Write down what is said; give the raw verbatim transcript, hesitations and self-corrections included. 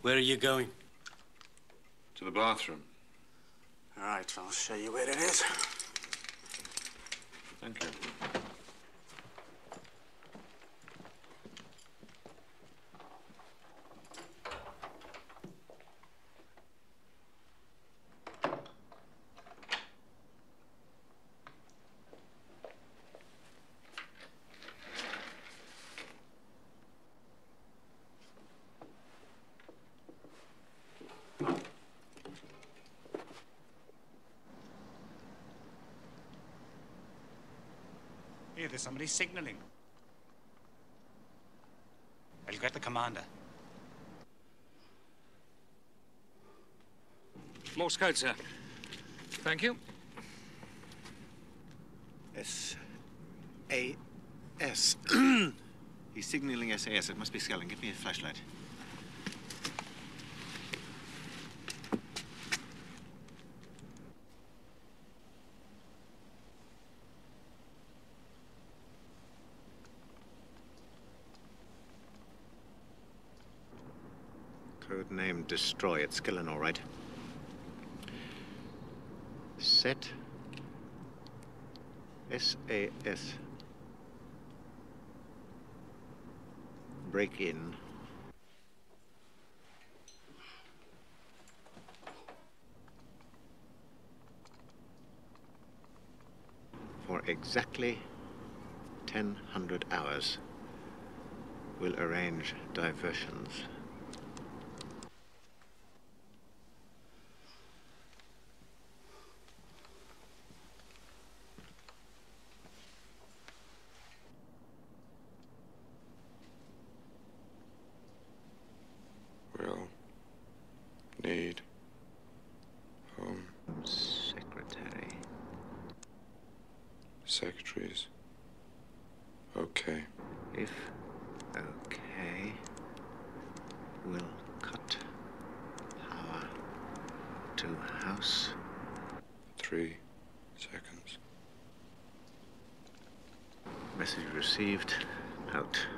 Where are you going? To the bathroom. All right, I'll show you where it is. Thank you. Here, there's somebody signaling. I'll get the commander. More scouts, sir. Thank you. S A S. He's signaling S A S. It must be Skellen. Give me a flashlight. Codename Destroy. It's Skellen, all right. Set S A S. Break in. For exactly ten hundred hours. We'll arrange diversions. We'll need home Secretary. secretaries. Okay. If okay, we'll cut power to house. Three seconds. Message received. Out.